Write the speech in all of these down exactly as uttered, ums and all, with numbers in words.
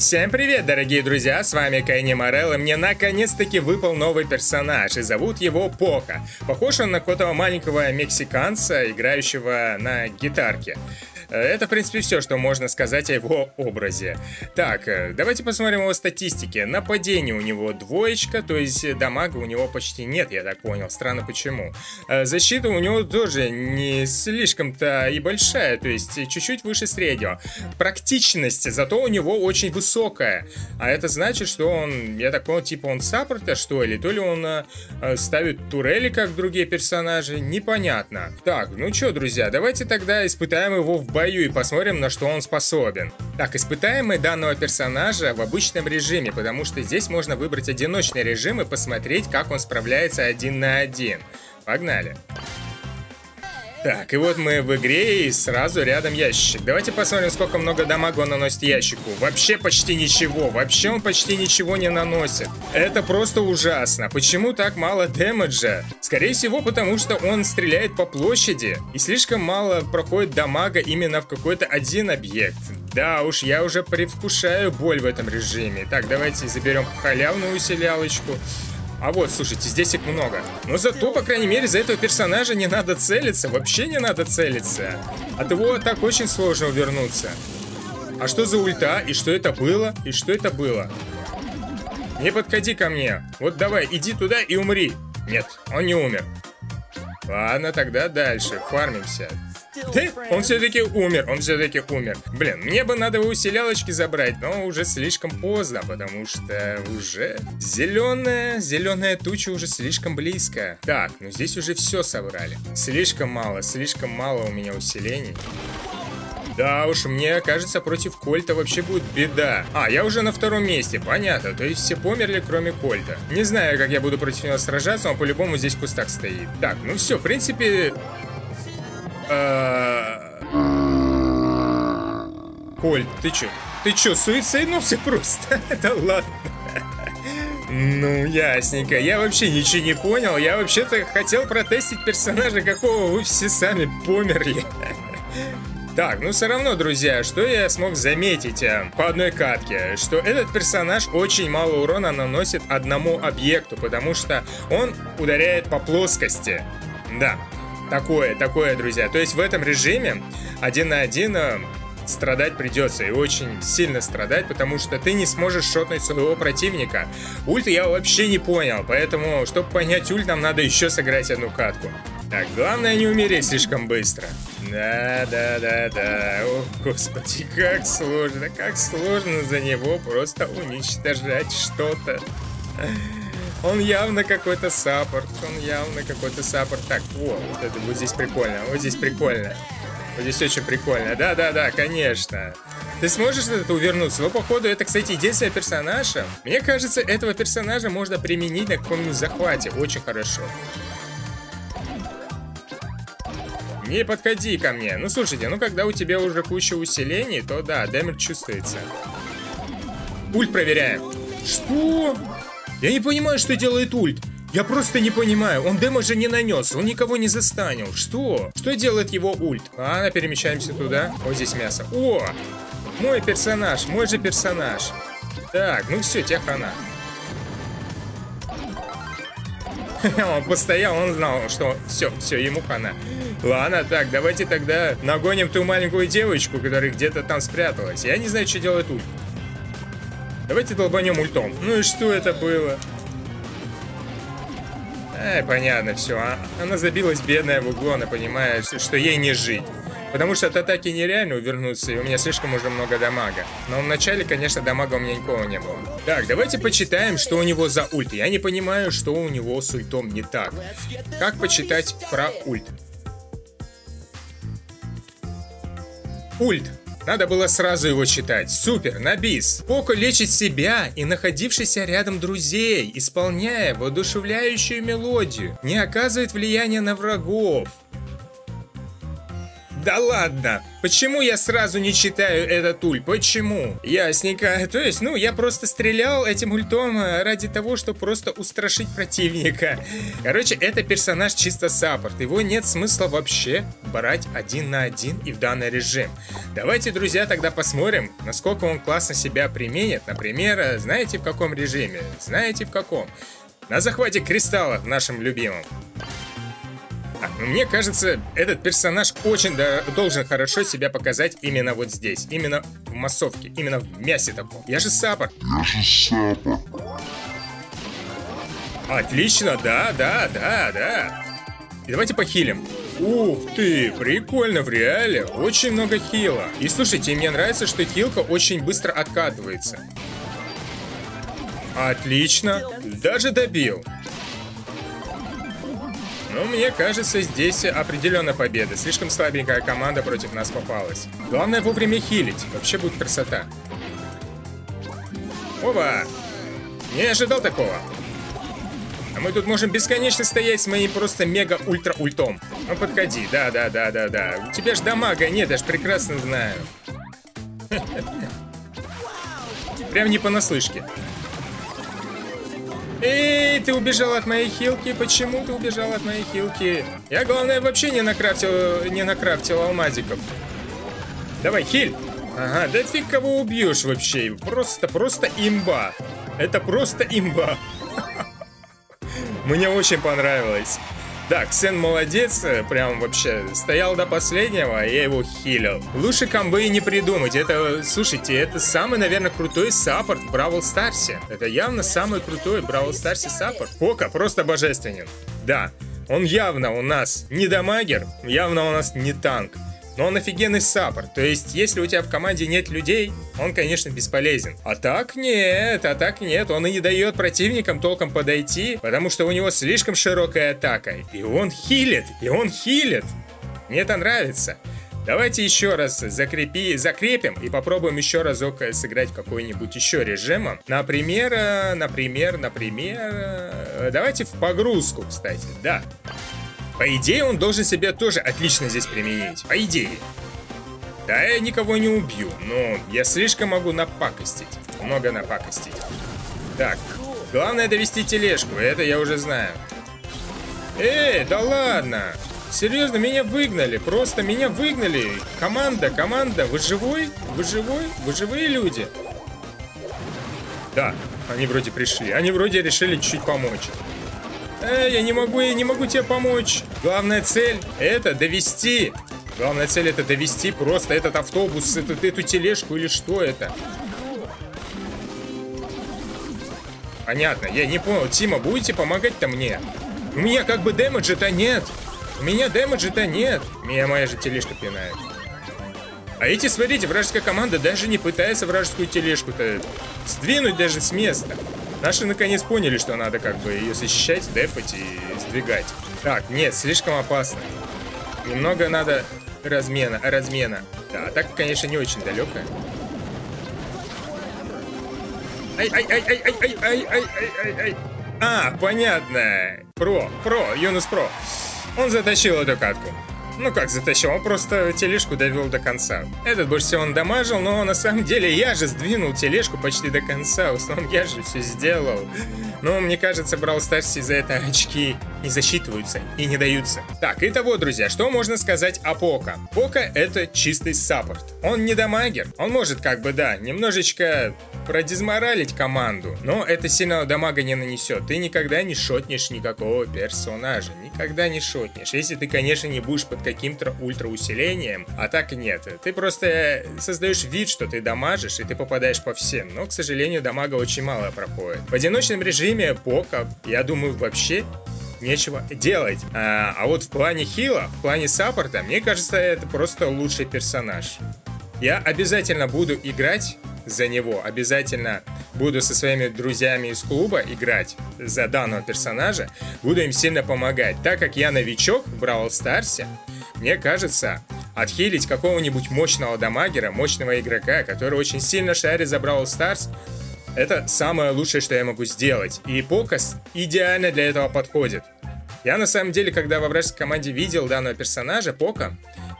Всем привет, дорогие друзья, с вами Кенни Морелл, и мне наконец-таки выпал новый персонаж, и зовут его Поко. Похож он на какого-то маленького мексиканца, играющего на гитарке. Это, в принципе, все, что можно сказать о его образе. Так, давайте посмотрим его статистики. Нападение у него двоечка, то есть дамага у него почти нет, я так понял. Странно почему. Защита у него тоже не слишком-то и большая, то есть чуть-чуть выше среднего. Практичность зато у него очень высокая. А это значит, что он, я так понял, типа он саппорта, что ли? То ли он э, ставит турели, как другие персонажи, непонятно. Так, ну что, друзья, давайте тогда испытаем его в бою и посмотрим, на что он способен. Так, испытаем мы данного персонажа в обычном режиме, потому что здесь можно выбрать одиночный режим и посмотреть, как он справляется один на один. Погнали. Так, и вот мы в игре, и сразу рядом ящик. Давайте посмотрим, сколько много дамага он наносит ящику. Вообще почти ничего, вообще он почти ничего не наносит. Это просто ужасно. Почему так мало дэмэджа? Скорее всего, потому что он стреляет по площади, и слишком мало проходит дамага именно в какой-то один объект. Да уж, я уже предвкушаю боль в этом режиме. Так, давайте заберем халявную усилялочку. А вот, слушайте, здесь их много. Но зато, по крайней мере, за этого персонажа не надо целиться. Вообще не надо целиться. От его так очень сложно увернуться. А что за ульта? И что это было? И что это было? Не подходи ко мне. Вот давай, иди туда и умри. Нет, он не умер. Ладно, тогда дальше. Фармимся. Да, он все-таки умер, он все-таки умер. Блин, мне бы надо усилялочки забрать, но уже слишком поздно, потому что уже зеленая, зеленая туча уже слишком близко. Так, ну здесь уже все собрали. Слишком мало, слишком мало у меня усилений. Да уж, мне кажется, против Кольта вообще будет беда. А, я уже на втором месте, понятно. То есть все померли, кроме Кольта. Не знаю, как я буду против него сражаться, но по-любому здесь в кустах стоит. Так, ну все, в принципе... Коль, ты чё? Ты чё, суициднулся просто? Да ладно. Ну, ясненько. Я вообще ничего не понял. Я вообще-то хотел протестить персонажа, какого вы все сами померли. Так, ну все равно, друзья, что я смог заметить а, по одной катке, что этот персонаж очень мало урона наносит одному объекту, потому что он ударяет по плоскости. Да. Такое, такое, друзья. То есть в этом режиме один на один э, страдать придется. И очень сильно страдать, потому что ты не сможешь шотнуть своего противника. Ульт я вообще не понял. Поэтому, чтобы понять ульт, нам надо еще сыграть одну катку. Так, главное не умереть слишком быстро. Да, да, да, да. О, господи, как сложно, как сложно за него просто уничтожать что-то. Он явно какой-то саппорт, он явно какой-то саппорт. Так, вот, вот это вот здесь прикольно, вот здесь прикольно. Вот здесь очень прикольно, да-да-да, конечно. Ты сможешь от этого увернуться? Но, походу, это, кстати, единственный персонаж. Мне кажется, этого персонажа можно применить на каком-нибудь захвате очень хорошо. Не подходи ко мне. Ну, слушайте, ну, когда у тебя уже куча усилений, то, да, дэмэдж чувствуется. Ульт проверяем. Что? Я не понимаю, что делает ульт. Я просто не понимаю. Он дэмэджа не нанес, он никого не застанил. Что? Что делает его ульт? Ладно, перемещаемся туда. Вот здесь мясо. О! Мой персонаж, мой же персонаж. Так, ну все, тебе хана. Он постоял, он знал, что все, все, ему хана. Ладно, так, давайте тогда нагоним ту маленькую девочку, которая где-то там спряталась. Я не знаю, что делает ульт. Давайте долбанем ультом. Ну и что это было? Ай, понятно, все. А, она забилась, бедная, в углу, она понимает, что ей не жить. Потому что от атаки нереально увернуться, и у меня слишком уже много дамага. Но в начале, конечно, дамага у меня никого не было. Так, давайте почитаем, что у него за ульт. Я не понимаю, что у него с ультом не так. Как почитать про ульт? Ульт. Надо было сразу его читать. Супер, на бис. Поко лечит себя и находившихся рядом друзей, исполняя воодушевляющую мелодию. Не оказывает влияния на врагов. Да ладно! Почему я сразу не читаю этот ульт? Почему? Ясненько. То есть, ну, я просто стрелял этим ультом ради того, чтобы просто устрашить противника. Короче, это персонаж чисто саппорт. Его нет смысла вообще брать один на один и в данный режим. Давайте, друзья, тогда посмотрим, насколько он классно себя применит. Например, знаете в каком режиме? Знаете в каком? На захвате кристалла, нашим любимым. А, ну, мне кажется, этот персонаж очень да, должен хорошо себя показать именно вот здесь. Именно в массовке, именно в мясе таком. Я же саппорт. Я же саппорт. Отлично, да, да, да, да. И давайте похилим. Ух ты, прикольно в реале. Очень много хила. И слушайте, мне нравится, что хилка очень быстро откатывается. Отлично. Даже добил. Ну, мне кажется, здесь определенная победа. Слишком слабенькая команда против нас попалась. Главное вовремя хилить. Вообще будет красота. Оба! Не ожидал такого. А мы тут можем бесконечно стоять с моим просто мега-ультра-ультом. Ну, подходи. Да-да-да-да-да. У тебя ж дамага нет, я ж прекрасно знаю. Прям не понаслышке. Эй, ты убежал от моей хилки. Почему ты убежал от моей хилки? Я, главное, вообще не накрафтил, не накрафтил алмазиков. Давай, хиль. Ага, да фиг кого убьешь вообще. Просто, просто имба. Это просто имба. Мне очень понравилось. Да, Ксен молодец, прям вообще стоял до последнего, а я его хилил. Лучше комбы и не придумать. Это, слушайте, это самый, наверное, крутой саппорт в Бравл Старсе. Это явно самый крутой в Бравл Старсе саппорт. Пока просто божественен. Да, он явно у нас не дамагер, явно у нас не танк. Но он офигенный саппорт. То есть, если у тебя в команде нет людей, он, конечно, бесполезен. А так нет, а так нет. Он и не дает противникам толком подойти, потому что у него слишком широкая атака. И он хилит, и он хилит. Мне это нравится. Давайте еще раз закрепи, закрепим и попробуем еще разок сыграть какой-нибудь еще режимом. Например, например, например... Давайте в погрузку, кстати, да. По идее, он должен себя тоже отлично здесь применить. По идее. Да, я никого не убью, но я слишком могу напакостить. Много напакостить. Так, главное довести тележку, это я уже знаю. Эй, да ладно. Серьезно, меня выгнали, просто меня выгнали. Команда, команда, вы живой? Вы живой? Вы живые люди? Да, они вроде пришли, они вроде решили чуть-чуть помочь. Эй, я не могу, я не могу тебе помочь. Главная цель это довести. Главная цель это довести просто этот автобус, эту, эту тележку или что это. Понятно, я не понял. Тима, будете помогать-то мне? У меня как бы дэмэджа-то нет. У меня дэмэджа-то нет. Меня моя же тележка пинает. А эти, смотрите, вражеская команда даже не пытается вражескую тележку-то сдвинуть даже с места. Наши наконец поняли, что надо как бы ее защищать, дефать и сдвигать. Так, нет, слишком опасно. Немного надо размена, размена. Да, атака, конечно, не очень далекая. Ай-ай-ай-ай-ай-ай-ай-ай-ай-ай. А, понятно. Про, про, Юнус Про. Он затащил эту катку. Ну как затащил, он просто тележку довел до конца. Этот больше всего он дамажил, но на самом деле я же сдвинул тележку почти до конца. В основном я же все сделал. Но мне кажется, Бравл Старсе за это очки не засчитываются и не даются. Так, итого, друзья, что можно сказать о Пока? Пока это чистый саппорт. Он не дамагер. Он может как бы, да, немножечко продизморалить команду, но это сильного дамага не нанесет. Ты никогда не шотнешь никакого персонажа. Никогда не шотнешь. Если ты, конечно, не будешь под каким-то ультра усилением, а так нет. Ты просто создаешь вид, что ты дамажишь, и ты попадаешь по всем. Но, к сожалению, дамага очень мало проходит. В одиночном режиме Пока, я думаю, вообще нечего делать. А, а вот в плане хила, в плане саппорта, мне кажется, это просто лучший персонаж. Я обязательно буду играть за него, обязательно буду со своими друзьями из клуба играть за данного персонажа, буду им сильно помогать. Так как я новичок в Бравл Старсе, мне кажется, отхилить какого-нибудь мощного дамагера, мощного игрока, который очень сильно шарит за Бравл Старс, это самое лучшее, что я могу сделать. И Покас идеально для этого подходит. Я на самом деле, когда во вражеской команде видел данного персонажа, Пока,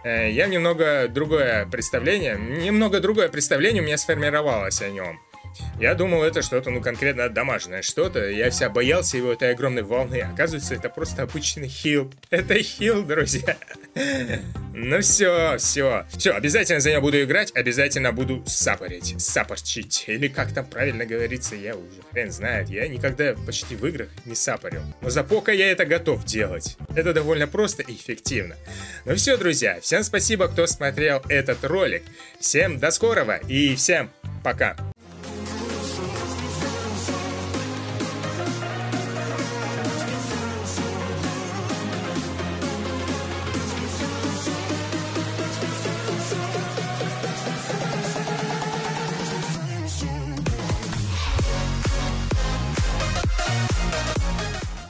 э, я немного другое представление, немного другое представление у меня сформировалось о нем. Я думал, это что-то, ну, конкретно дамажное что-то. Я вся боялся его этой огромной волны. Оказывается, это просто обычный хил. Это хил, друзья. Ну все, все. Все, обязательно за него буду играть. Обязательно буду саппорить. Саппорчить. Или как там правильно говорится, я уже хрен знает. Я никогда почти в играх не саппорил. Но за пока я это готов делать. Это довольно просто и эффективно. Ну все, друзья. Всем спасибо, кто смотрел этот ролик. Всем до скорого и всем пока.